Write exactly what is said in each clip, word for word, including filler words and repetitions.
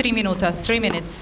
Tri minuta, three minutes.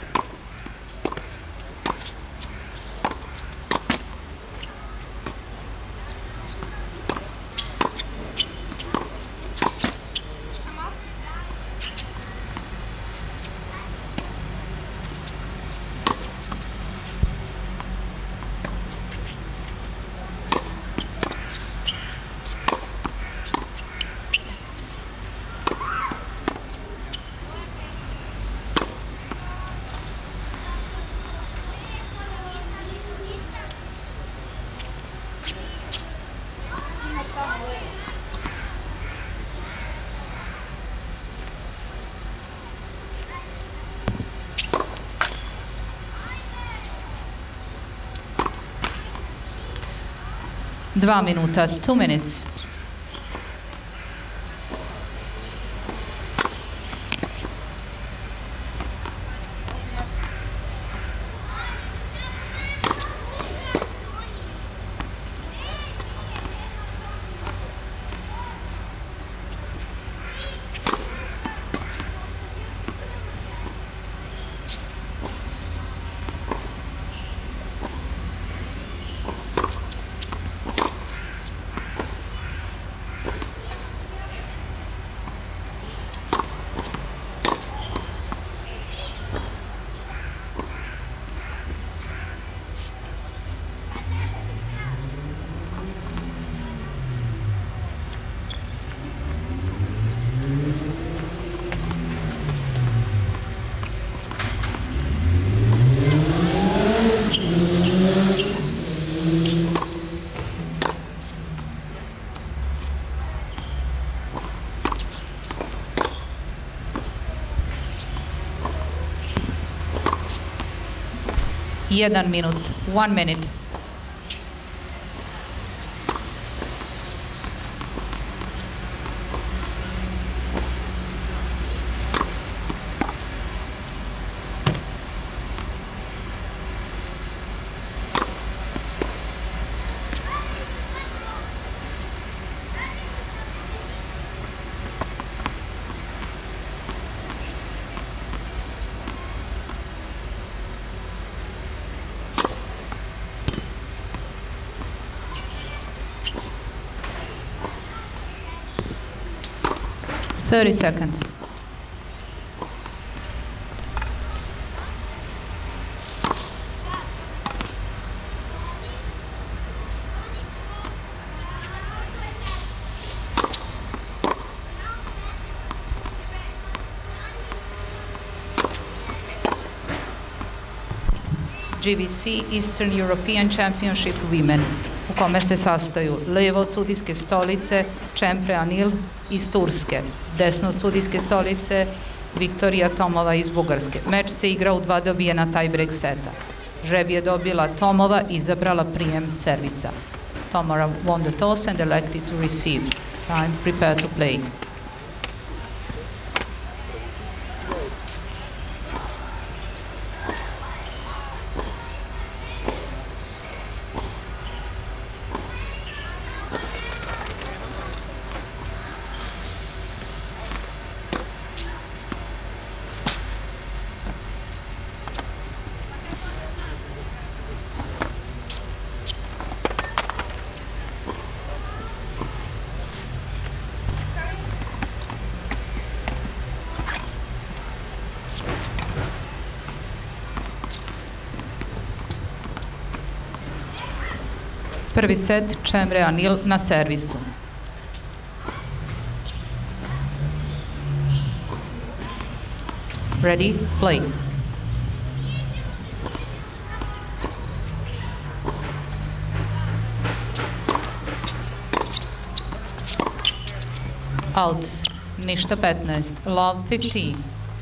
Dva minuta, two minutes. Jedan minut, one minute. thirty seconds. G V C Eastern European Championship Women, u kome se sastaju levo od sudijske stolice Cemre Anil iz Turske, desno od sudijske stolice Viktoriya Tomova iz Bugarske. Meč se igra u dva dobijena tiebreak seta. Žreb je dobila Tomova, izabrala prijem servisa. Tomova won the toss and elected to receive. Time, prepare to play. Prvi set, Cemre Anil na servisu. Ready, play. Out, ništa petnaest, love fifteen.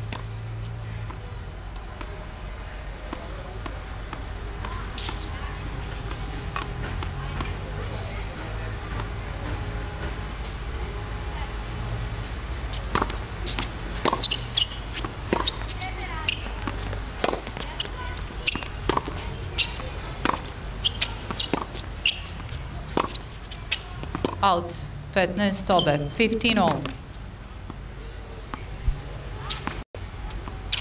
Out, petnaest obe, fifteen all.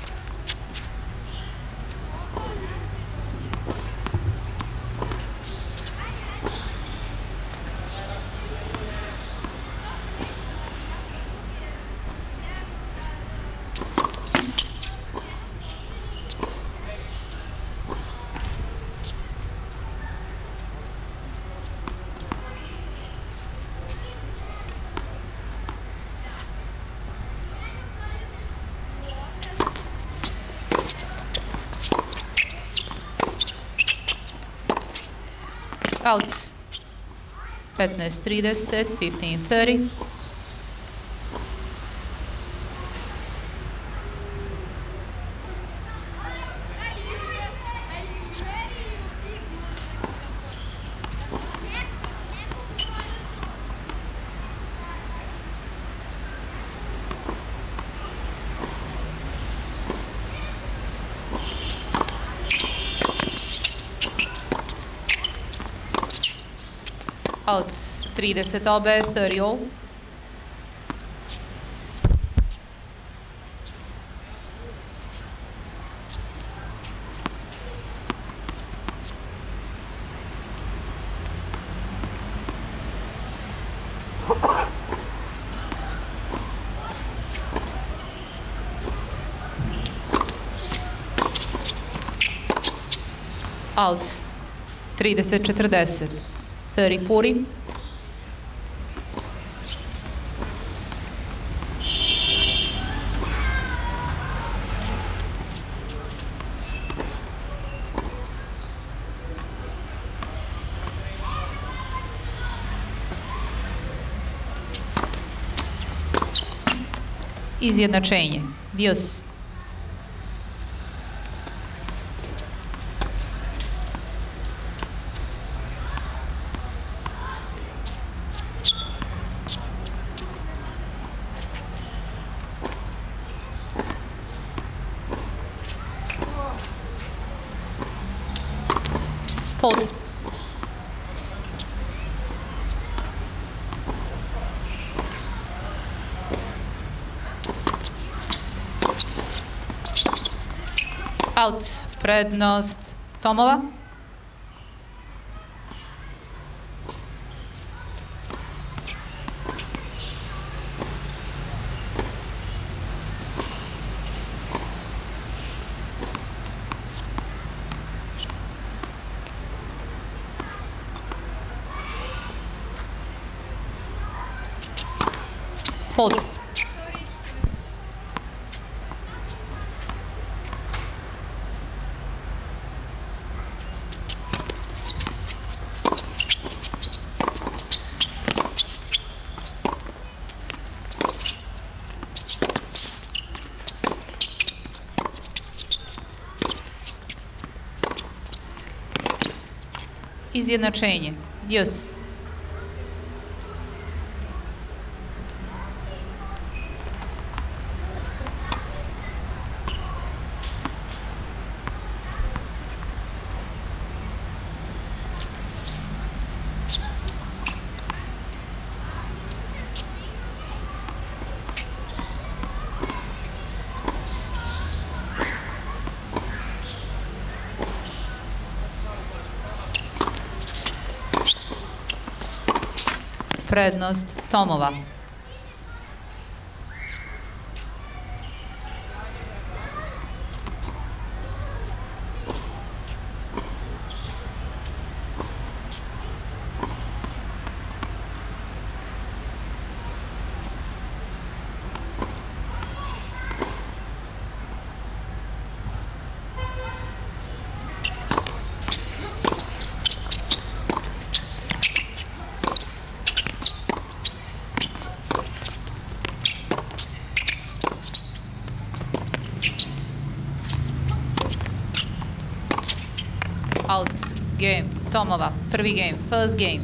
Out. petnaest trideset, fifteen thirty. Out. trideset obe, thirty all. Out. trideset četrdeset, thirty forty. Izjednačenje. Dios. Fold. Out. Prednost Tomova. Fold. Izjednačenje. Dios. Prednost Tomova. Out. Game. Tomova. Prvi game. First game.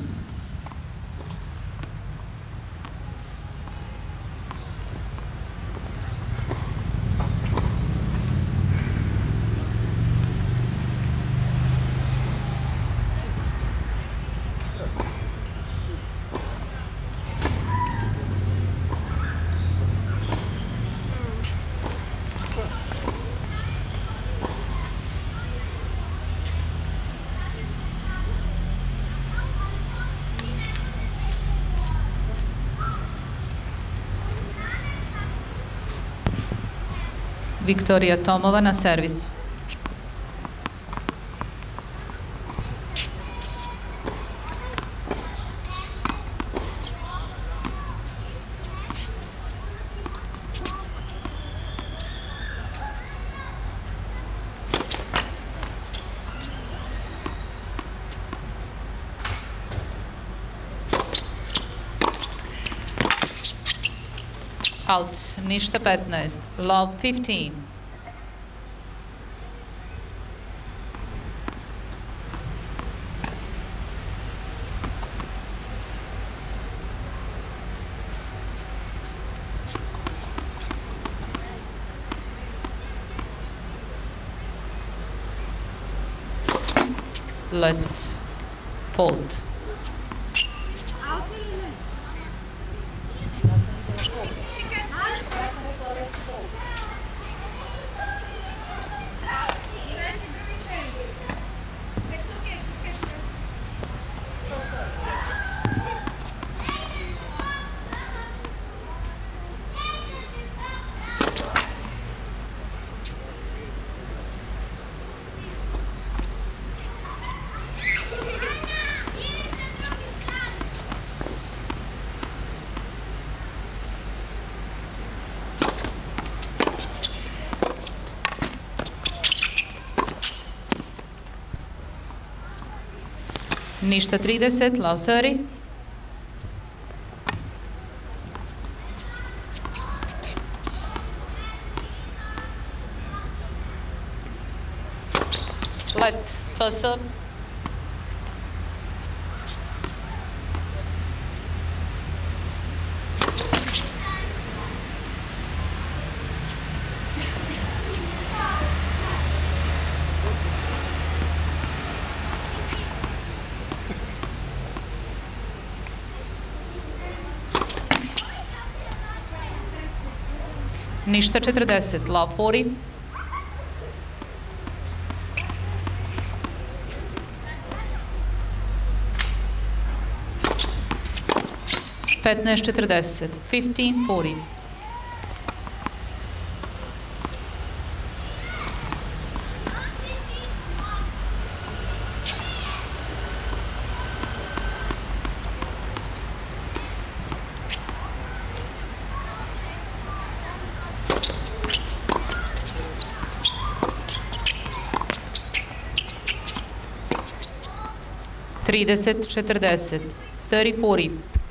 Viktoriya Tomova na servisu. Out, ništa petnaest, love fifteen. Let fold. Ništa trideset, love thirty. Let, toss up. Ništa četrdeset, love forty. petnaest četrdeset, fifteen forty. trideset četrdeset, thirty forty.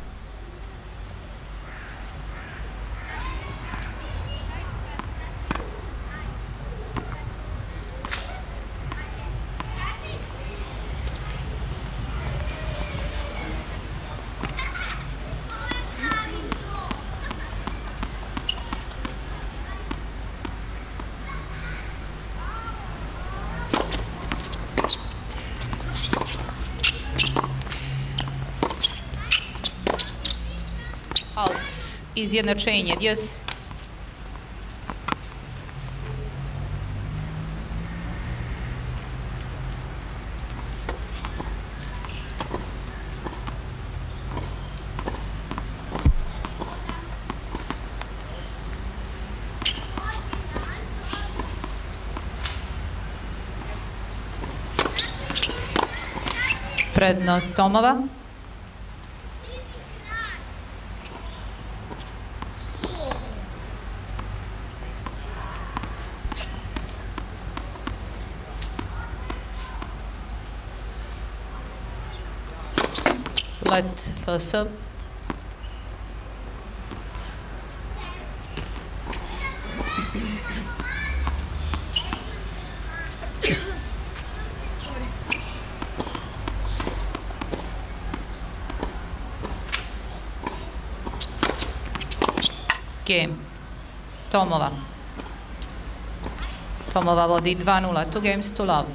Out, izjednačenje, yes. Prednost Tomova. Let first up. Game. Tomova. Tomova vodi dva nula, two games to love.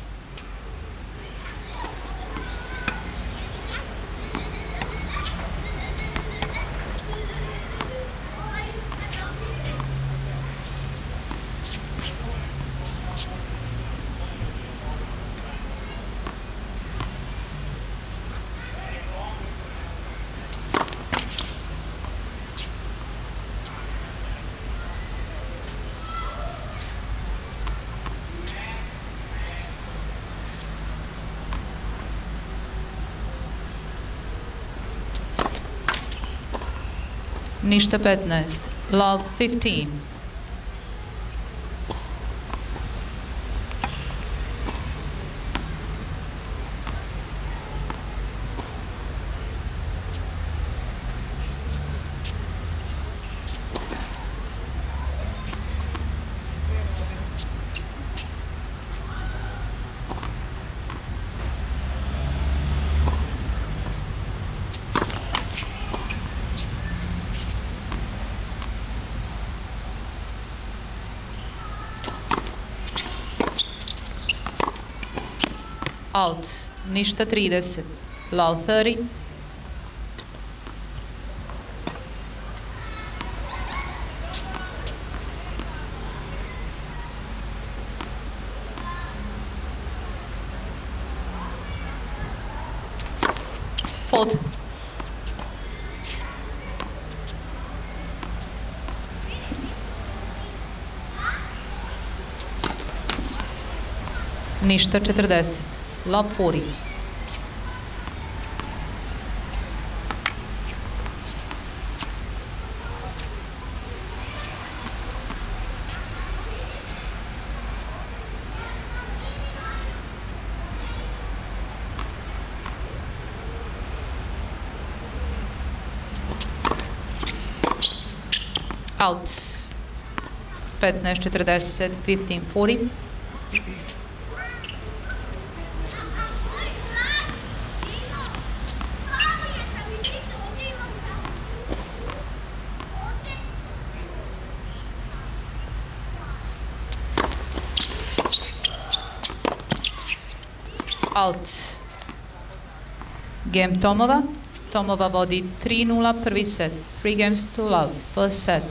Ništa petnaest, love fifteen. Out. Ništa trideset. Love thirty. Fold. Ništa četrdeset. Love forty. Out. petnaest četrdeset. fifteen forty. Out. Game Tomova. Tomova vodi tri nula prvi set. Three games to love. First set.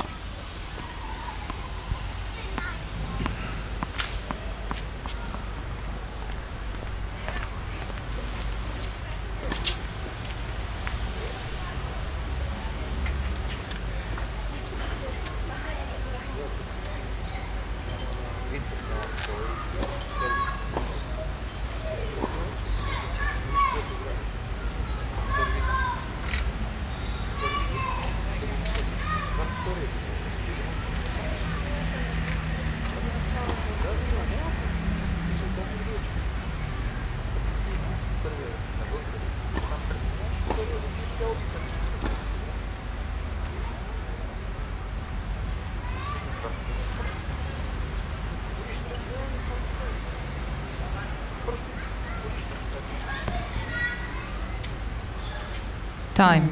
Time.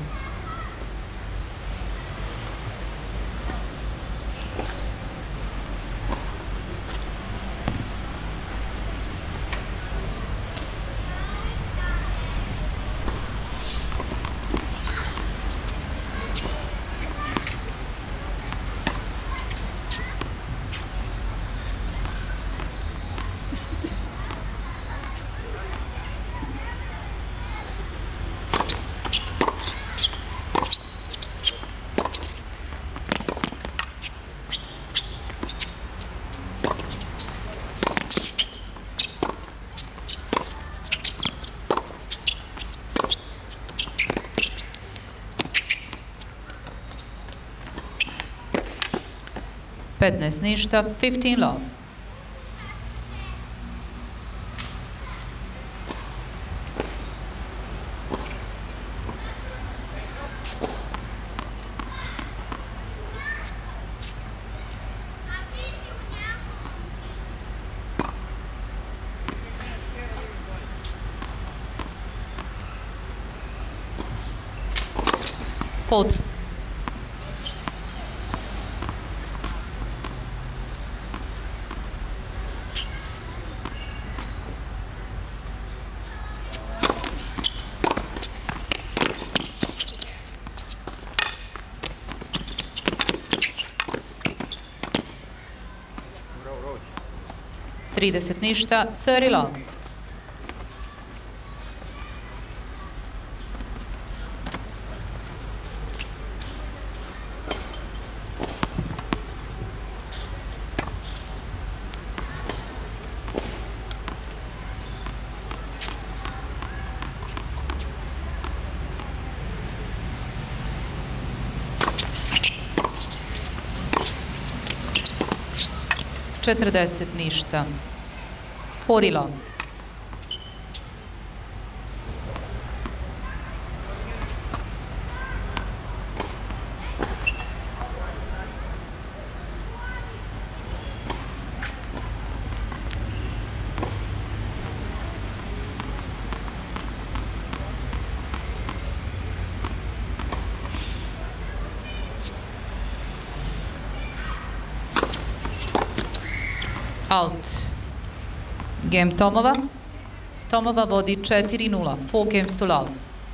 petnaest ništa. fifteen love. Fold. trideset ništa. thirty love. četrdeset ništa. forty love. Out. Game Tomova. Tomova vodi četiri nula, four games to love.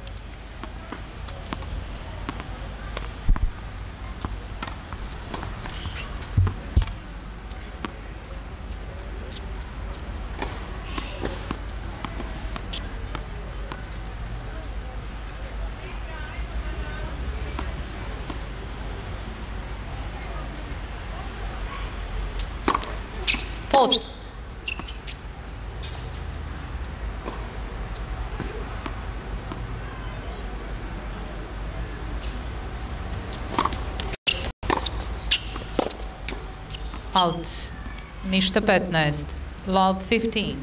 Fault. Out. Ništa petnaest. Love fifteen.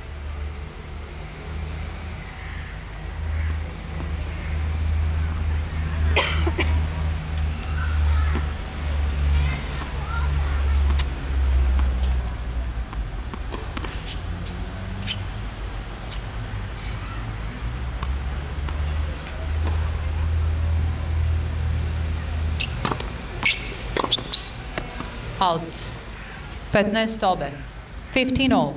Out. petnaest obe. fifteen all.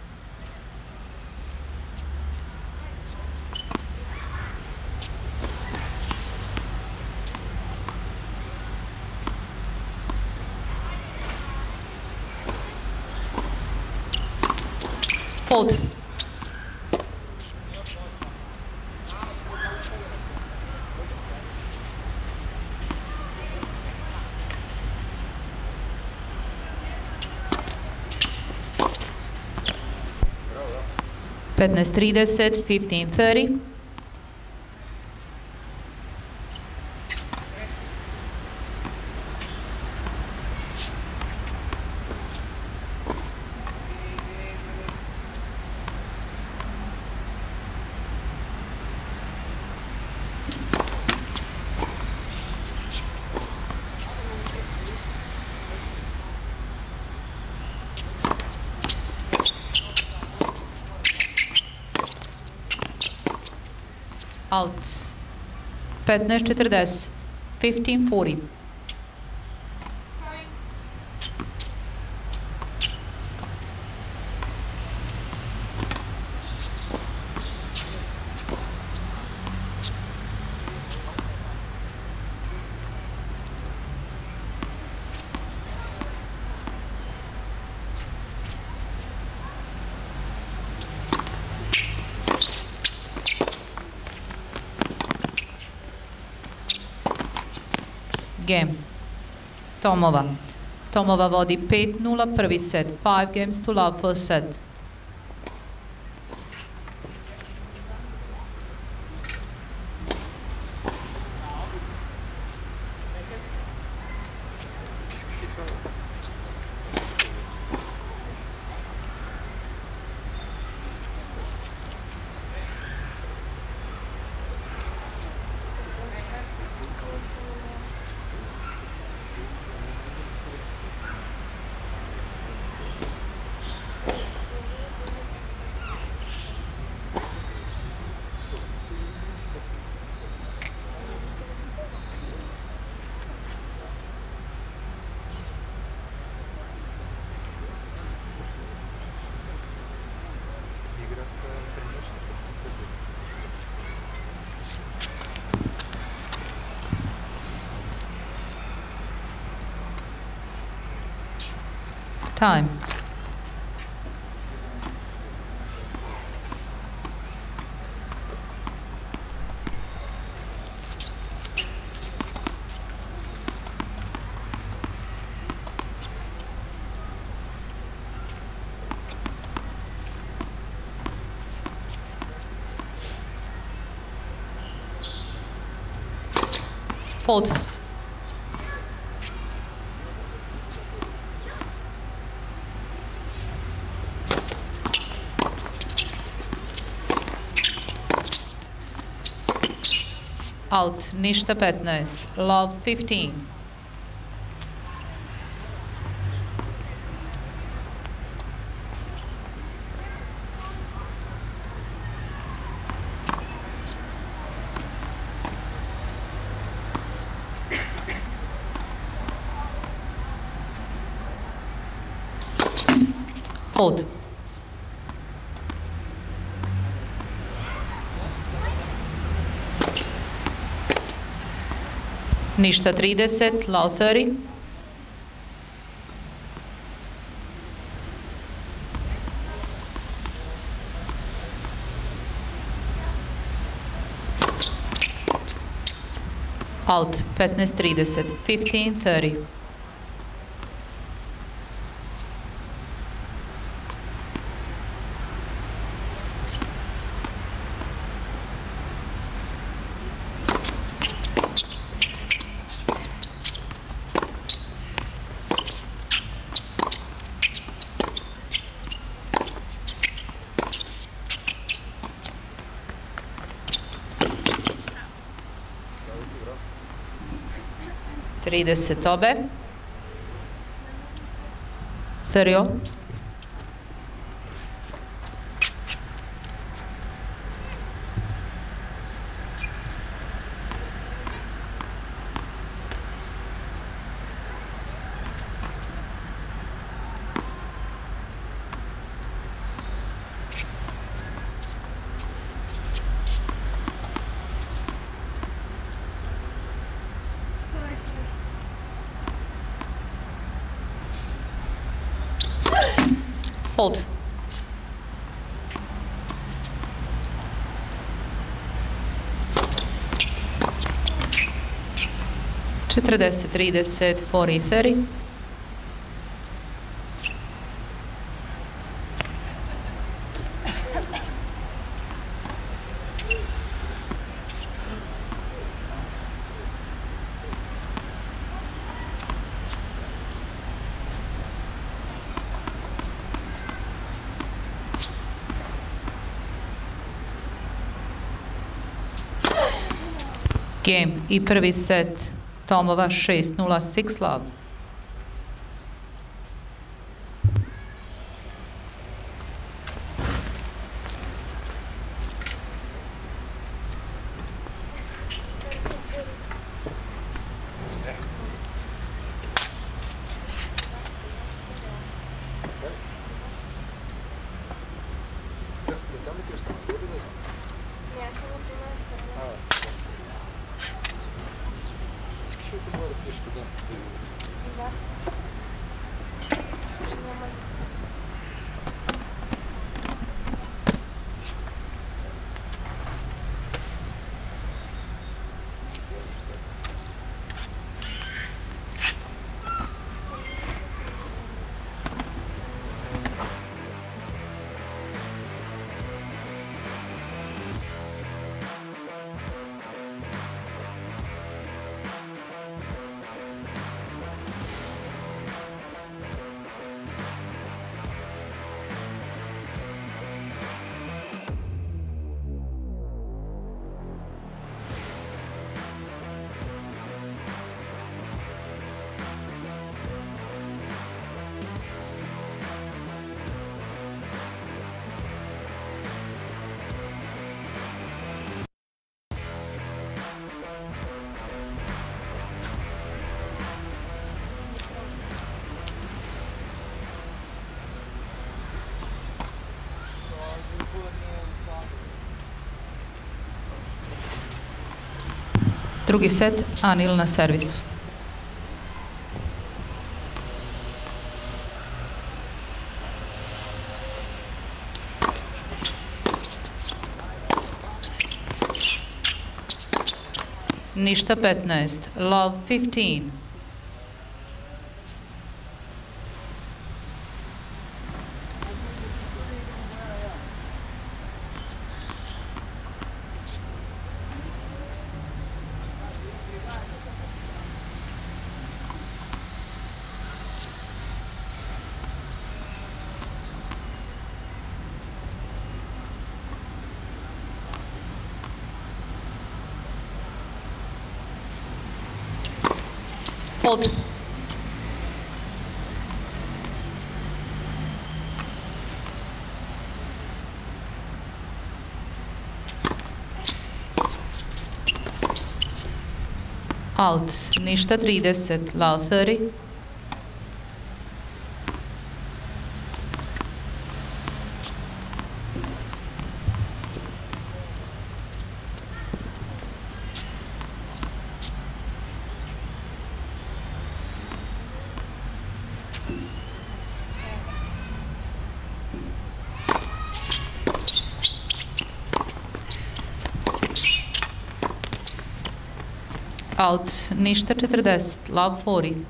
Fault. petnaest trideset, fifteen thirty. Out. petnaest četrdeset. fifteen forty. Game. Tomova. Tomova vodi pet nula prvi set. five games to love first set. Time. Fold. Out, ništa petnaest. Love fifteen. Fold. Ništa trideset, low thirty. Out, petnaest trideset, fifteen thirty. trideset obe. thirty all. Hold. četrdeset trideset, forty thirty. Game i prvi set Tomova šest nula, six love. Drugi set, Anil na servisu. Ništa petnaest, love fifteen. Hold. Out, ništa trideset, low thirty. Out, ništa četrdeset, love forty.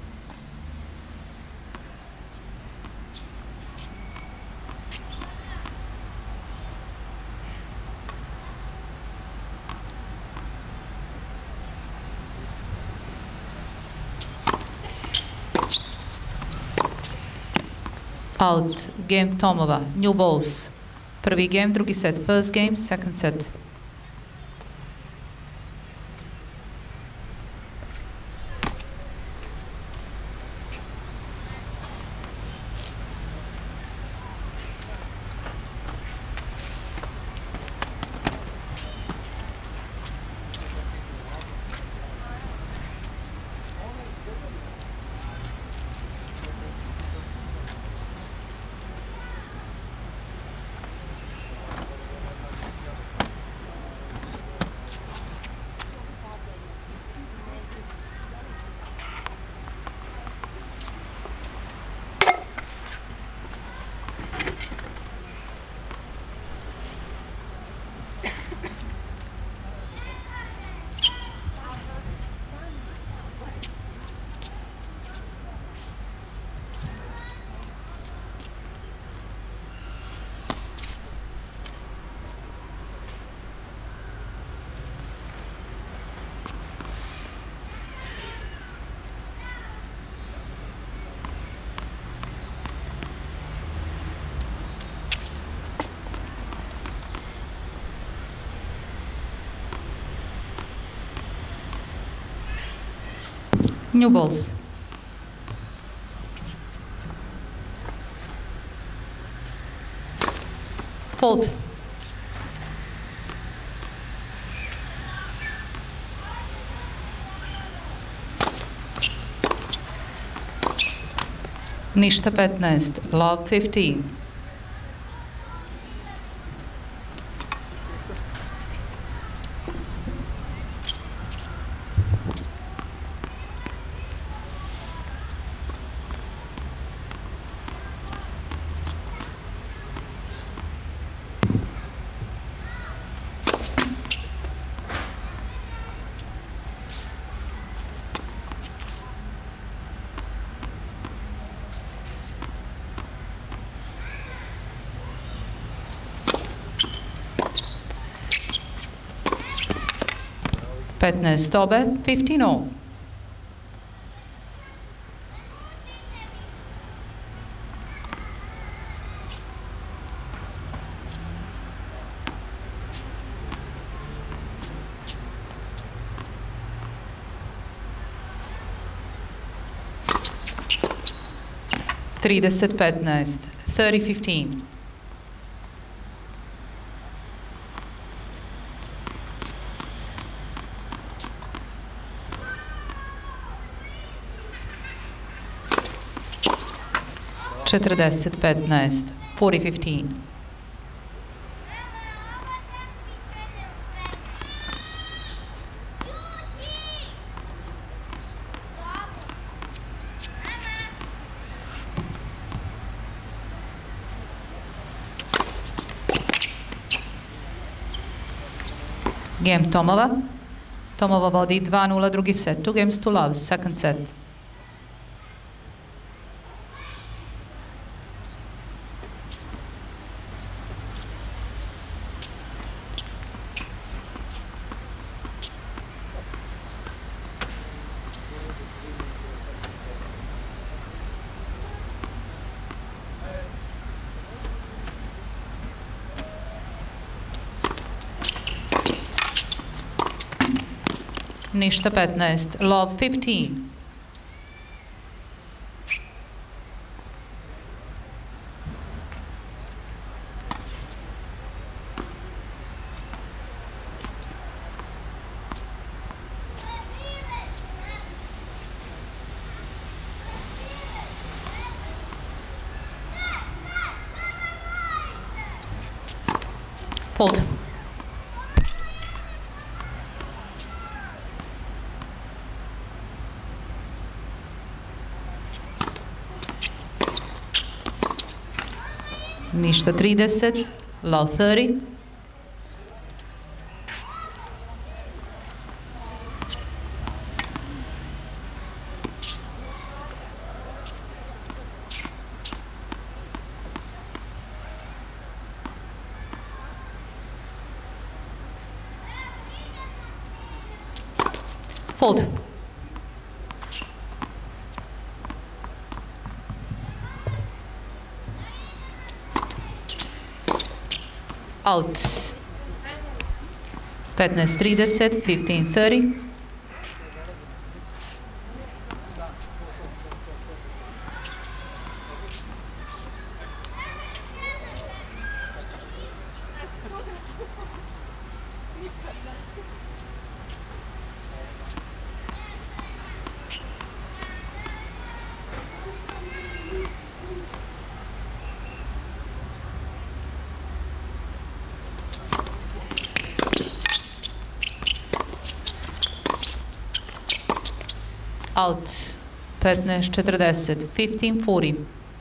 Out, game Tomova, new balls. Prvi game, drugi set, first game, second set. New balls. Fold. Ništa petnaest, love fifteen. petnaest obe, fifteen all. trideset petnaest, thirty fifteen. četrdeset petnaest, forty fifteen. Game Tomova. Tomova vodi dva nula drugi set. Two games to love, second set. Ništa petnaest, love fifteen. Fold. Ništa trideset, love thirty. Fault. Out. petnaest trideset, fifteen thirty. Out. petnaest četrdeset, fifteen forty.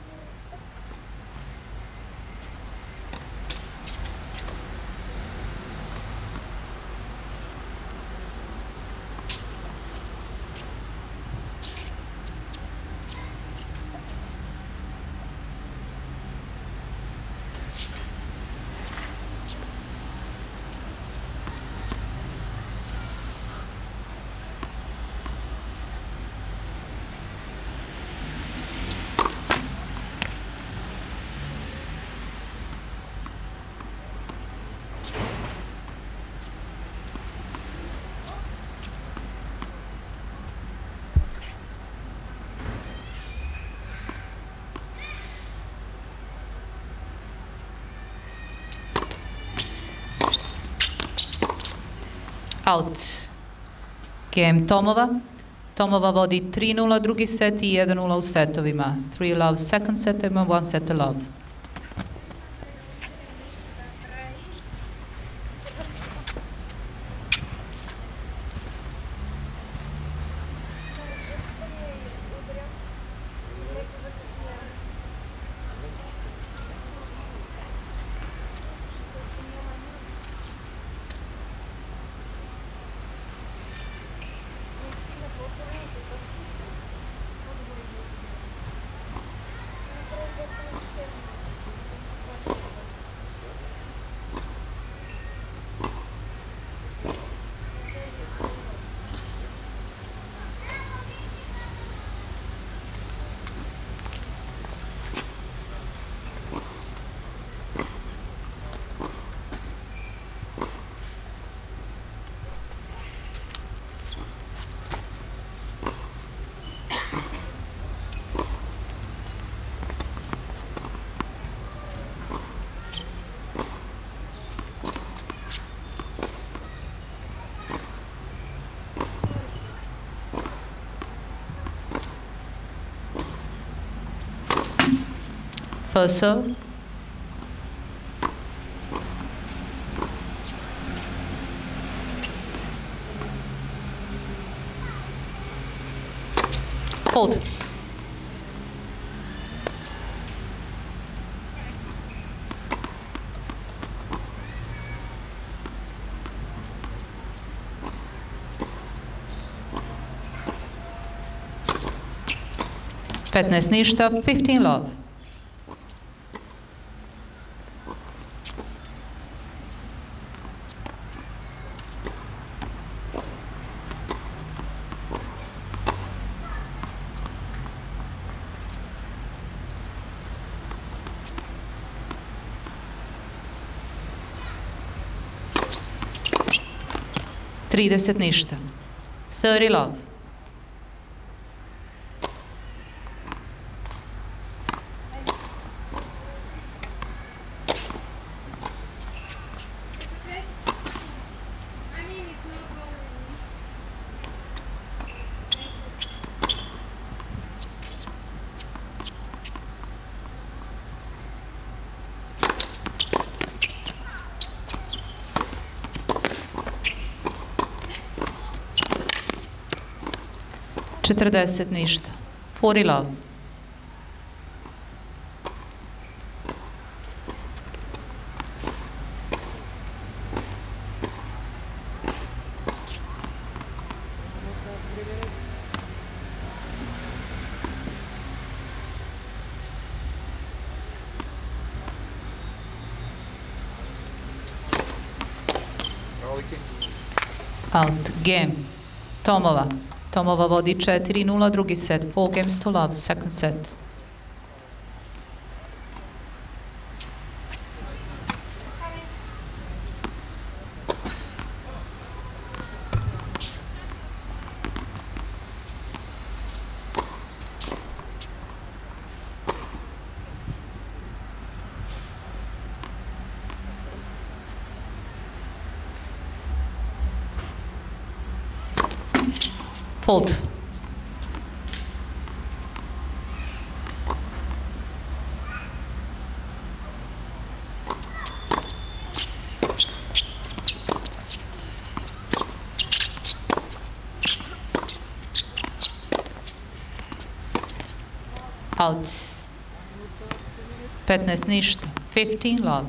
Out. Game Tomova. Tomova vodi tri nula drugi set i jedan nula u setovima. three love second set ima one set love. First serve. Hold. petnaest ništa, fifteen love. trideset ništa. thirty love. četrdeset ništa. forty love. Out. Game. Tomova. Tomova vodi četiri nula, drugi set. Four games to love, second set. Fault. Out. petnaest ništa. fifteen love.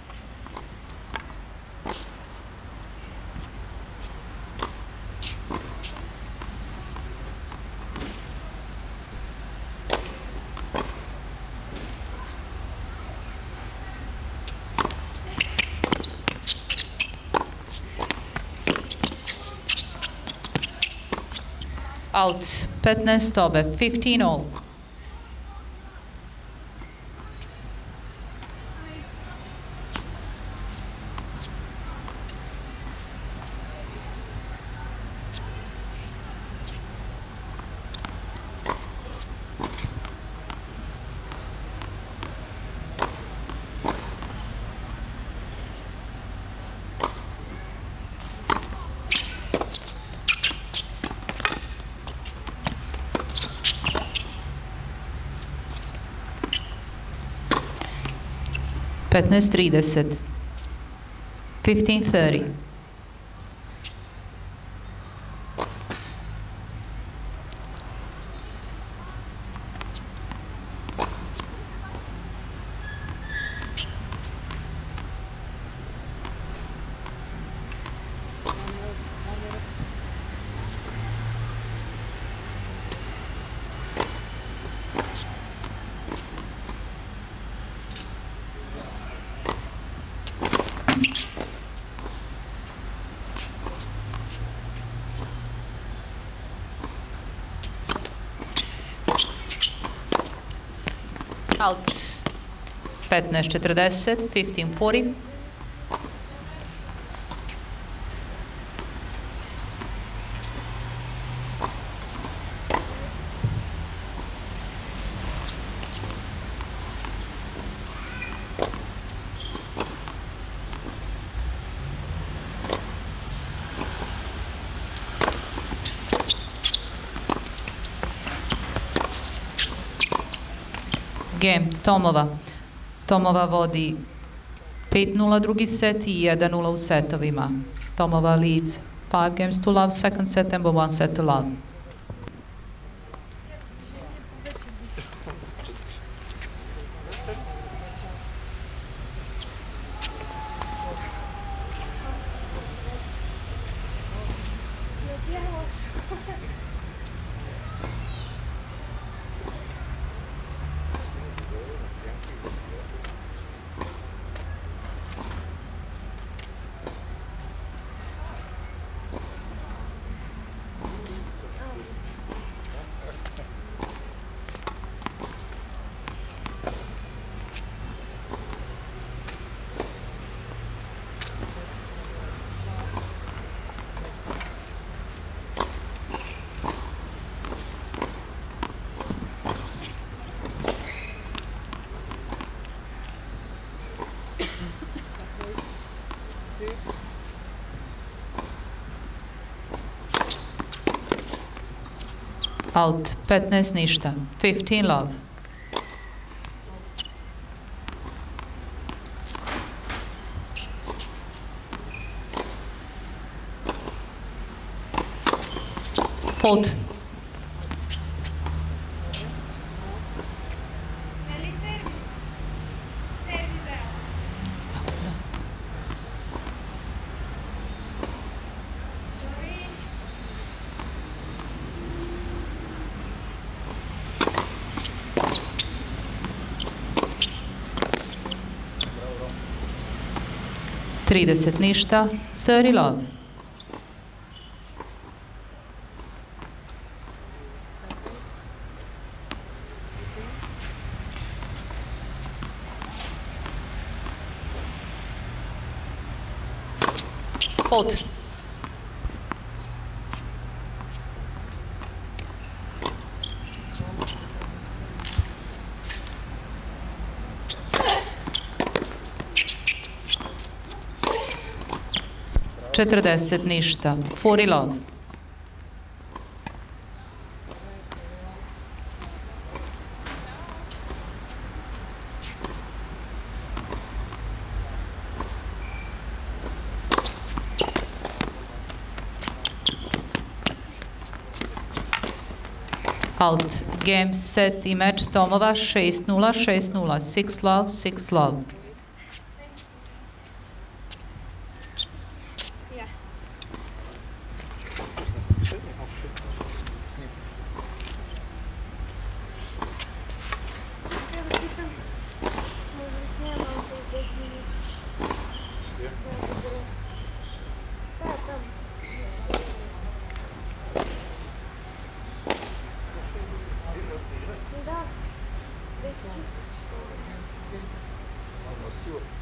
Out. petnaest obe. fifteen all. petnaest trideset. fifteen thirty. Out. petnaest četrdeset. fifteen forty. Game, Tomova. Tomova vodi pet nula drugi set i jedan nula u setovima. Tomova leads five games to love, second set and one set to love. Out. petnaest ništa. fifteen love. Fault. trideset ništa. thirty love. Out. četrdeset, ništa. Furi lov. Out. Game, set i meč Tomova šest nula, šest nula. Six love, six love. Да, да, чисто.